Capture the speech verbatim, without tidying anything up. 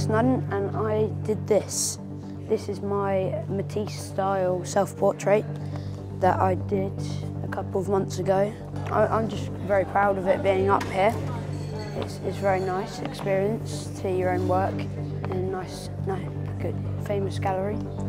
Max Snudden and I did this. This is my Matisse style self-portrait that I did a couple of months ago. I, I'm just very proud of it being up here. It's, it's a very nice experience to see your own work in a nice, no, good, famous gallery.